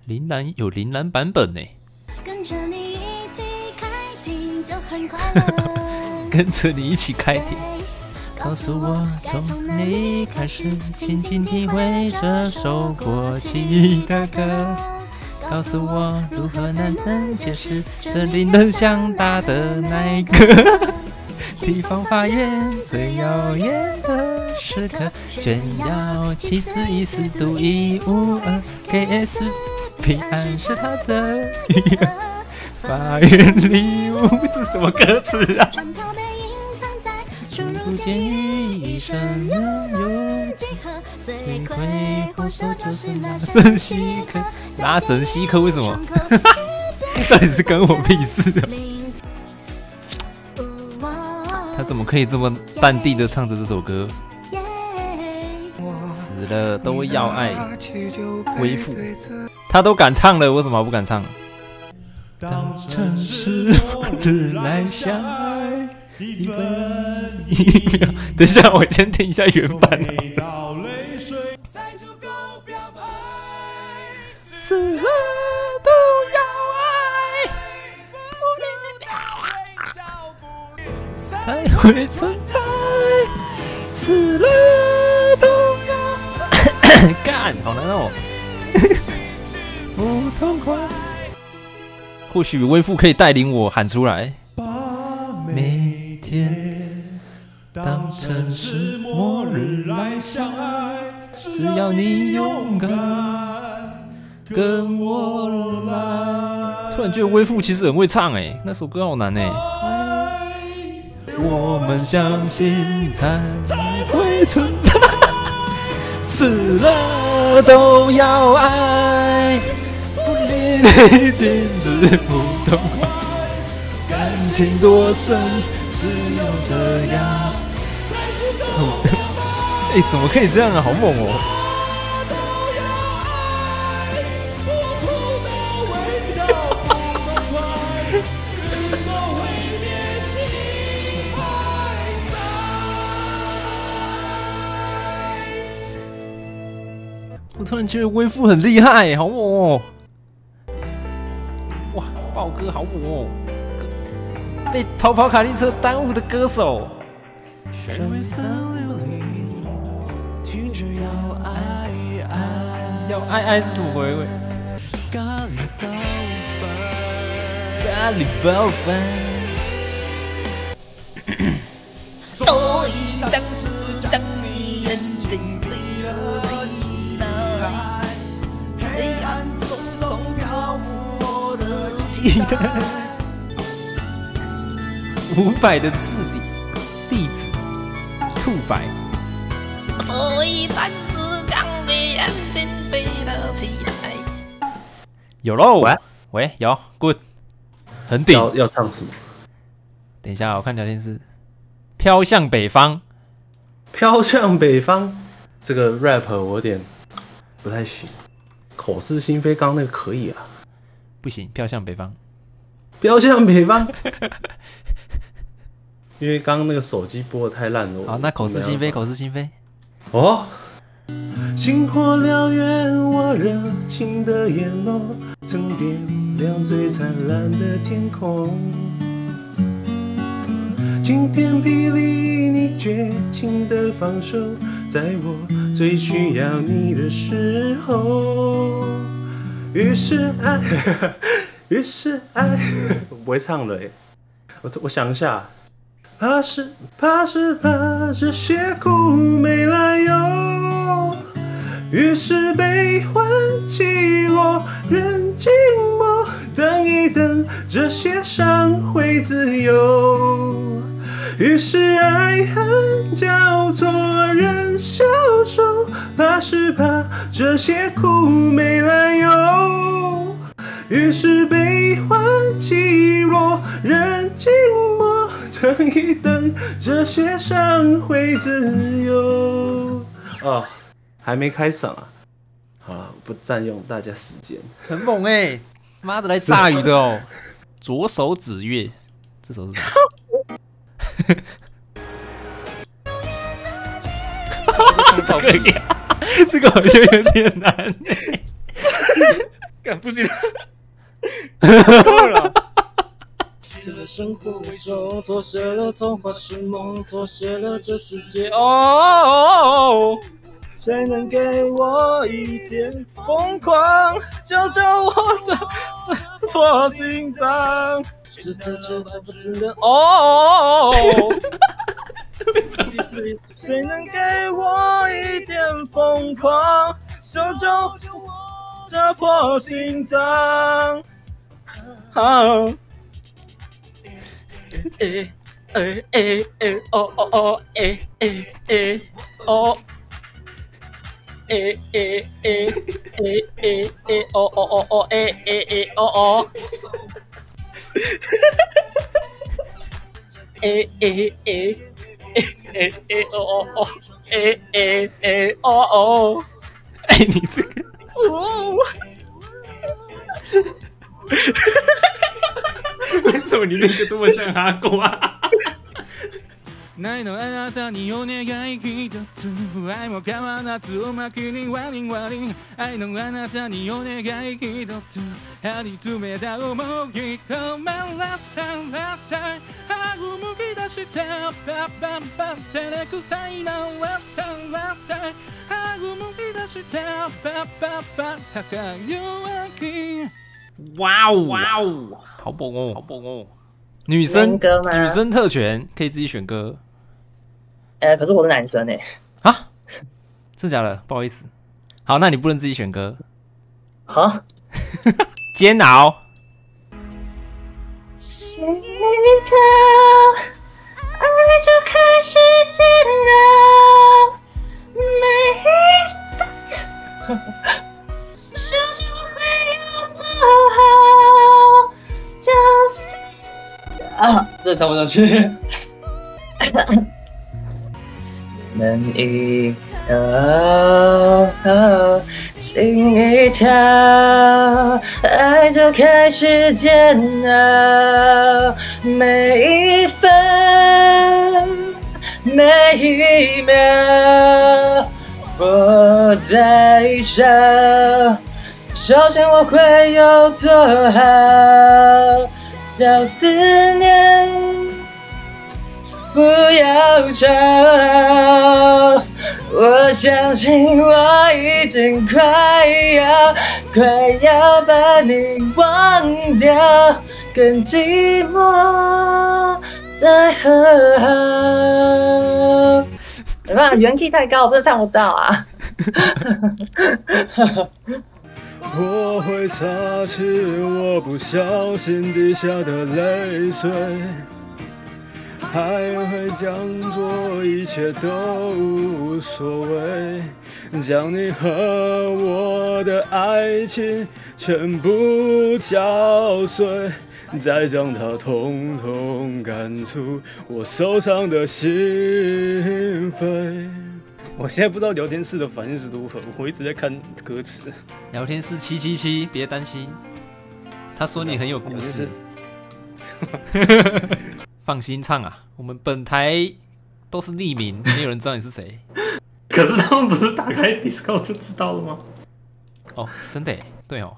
铃兰有铃兰版本呢。 跟着你一起开庭就很快乐。 跟着你一起开庭，告诉我从哪里开始，轻轻体会这首过气的歌。告诉我如何难能解释这令人想打的那一个。地方法院最耀眼的时刻，炫耀7414独一无二 ，KSP 暗示他的女儿。法院礼物，这什么歌词啊？出入监狱一生人有几何？罪魁祸首就是那神稀客。拉神稀客为什么？到底是跟我屁事啊？他怎么可以这么淡定的唱着这首歌？死了都要爱，为父，他都敢唱了，为什么不敢唱？当城市末日来相爱，一分一秒。等一下，我先听一下原版。死了都要爱，才会存在。死了都要干，好难哦，不痛快。或许微父可以带领我喊出来。每天当城市末日来相爱，只要你勇敢跟我来。突然觉得微父其实很会唱哎，那首歌好难哎。我们相信才会存在，死了都要爱。你禁止不痛快，感情多深是要这样。哎，怎么可以这样啊？好猛哦！我突然觉得微父很厉害，好猛哦！哇，豹哥好猛哦！被跑跑卡丁车耽误的歌手。要爱爱是怎么回味？咖喱包饭。 所以将是将你眼睛闭了起来，黑暗中漂浮我的期待。 500的字底，弟子，兔白。 所以暂时将你眼睛闭了起来。 有喽，喂，有 ，good， 很顶。 要唱什么？ 等一下，我看聊天室。飘向北方， 飘向北方，这个 rap 我有点不太行。口是心非，刚那个可以啊， 不行，飘向北方， 飘向北方。因为刚刚那个手机播的太烂了。 好，那口是心非，口是心非。 哦。星火燎原，我热情的眼眸，曾点亮最灿烂的天空。晴天霹雳，你绝情的放手，在我最需要你的时候。于是爱，于是爱，我不会唱了耶，我想一下。怕是怕这些苦没来由，于是悲欢起落，任静默，等一等，这些伤会自由。于是爱恨交错，任消受，怕是怕这些苦没来由。于是悲欢起落，任静默，等一等，这些伤会自由。哦，还没开嗓啊！好了，不占用大家时间。 很猛哎，妈的来炸鱼的哦！左手指月，这首是什么？这个好像有点难。 干不行了，够了。 以了生活为重，妥协了童话是梦，妥协了这世界。哦，谁能给我一点疯狂，救救我这破心脏？只这都不只能哦。谁能给我一点疯狂，救救这破心脏？好。哦哦哦，哦，哦哦哦哦，哦哦，哦哦， 哎，你这个， 哦。 为什么你那个这么像哈狗啊？ 愛のあなたにお願い一つ愛も変わらずうまくにワリンワリン愛のあなたにお願い一つ張り詰めた想い止まらさらさ歯をむき出したパッパッパッ照れくさいならさらさ歯をむき出したパッパッパッ高い弱気哇哦哇哦，好棒哦好棒哦！女生特权可以自己选歌。 可是我是男生啊，真假的？不好意思。好，那你不能自己选歌。 好， 煎熬。 心里的爱就开始煎熬，每一分手就会有多好，就是啊，这唱不上去。能一跳，心一跳，爱就开始煎熬，每一分，每一秒，我在想，首先我会有多好，叫思念。不要吵，我相信我已经快要把你忘掉，更寂寞再和好。没办法，原 key 太高，我真的唱不到啊。 我会擦去我不小心滴下的泪水。还会将做一切都无所谓，将你和我的爱情全部搅碎，再将它统统赶出我受伤的心扉。我现在不知道聊天室的反应是如何，我一直在看歌词。 聊天室777，别担心，他说你很有故事。放心唱啊，我们本台都是匿名，没有人知道你是谁。 可是他们不是打开 Discord 就知道了吗？ 哦，真的耶，对哦。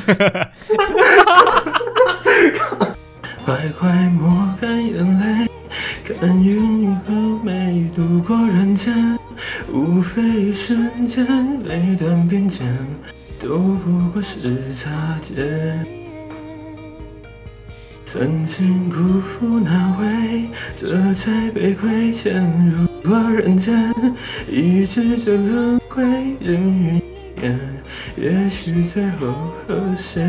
快快抹干眼泪，看云云和美度过人间，无非一瞬间，每段并肩，都不过是擦肩。曾经辜负那位，这才被亏欠入过人间，一直这轮回人云亦言，也许最后和谁？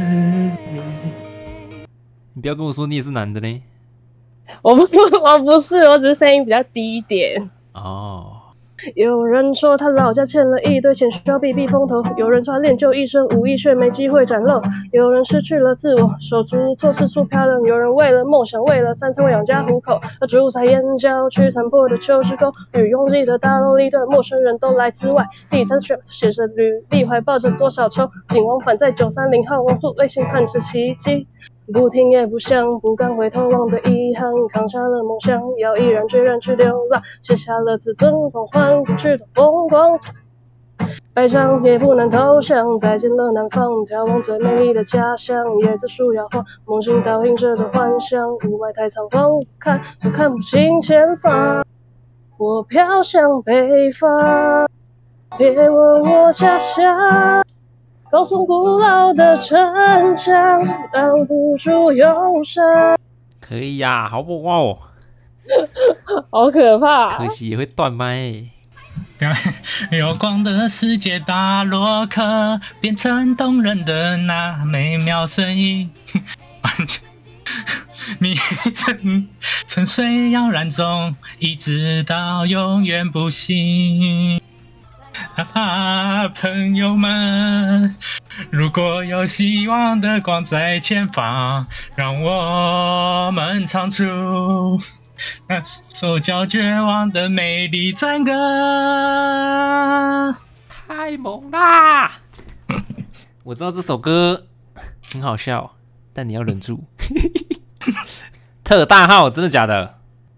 你不要跟我说你也是男的呢。 我不是，我只是声音比较低一点。 哦。 有人说他老家欠了一堆钱，需要避避风头；有人说他练就一身武艺，却没机会展露；有人失去了自我，手足无措，四处飘零；有人为了梦想，为了三餐为养家糊口，而住在燕郊区残破的旧市沟与拥挤的大楼里的陌生人都来自外地，他写着履历，怀抱着多少愁，仅往返在930号，往复内心盼着奇迹。不听也不想，不敢回头望的遗憾，扛下了梦想，要毅然决然去流浪，卸下了自尊，狂欢不去的风光。 白墙也不能投降，再见了南方，眺望最美丽的家乡。椰子树摇晃，梦境倒映着的幻想。雾霾太苍黄，我看不清前方。我飘向北方，别问我家乡。高耸古老的城墙，挡不住忧伤。 可以呀、好不好？ 好可怕、 可惜也会断麦。 有光的世界大洛克，变成动人的那美妙声音，完全迷沉睡摇篮中，一直到永远不醒。朋友们，如果有希望的光在前方，让我们唱出那首叫绝望的美丽赞歌。 太猛啦！我知道这首歌很好笑，但你要忍住。特大号，真的假的？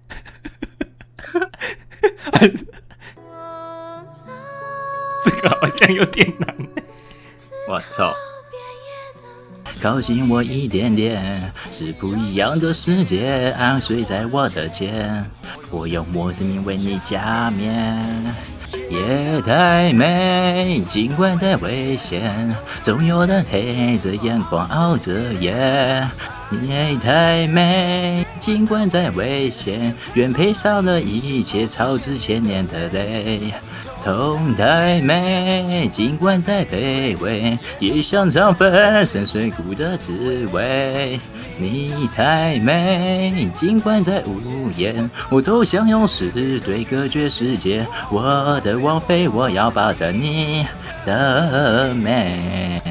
这个好像有点难。 我操！靠近我一点点，是不一样的世界，安睡在我的肩，我用我生命为你加冕。夜太美，尽管再危险，总有人黑着眼光熬着夜。夜太美，尽管再危险，愿赔上了一切，超支千年的泪。痛太美，尽管再卑微，也想尝粉身碎骨的滋味。你太美，尽管再无言，我都想用石堆隔绝世界。我的王妃，我要抱着你的美。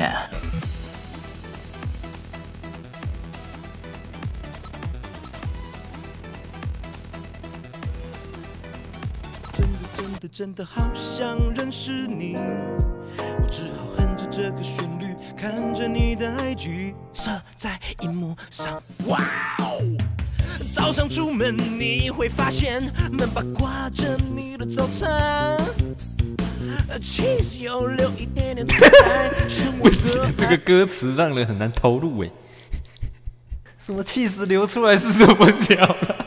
真的好想认识你，我只好哼着这个旋律，看着你的 IG 射在荧幕上。哇哦！早上出门你会发现门把挂着你的早餐，其实有留一点点出来。 不行，这个歌词让人很难投入哎。什么气势流出来是什么脚啦？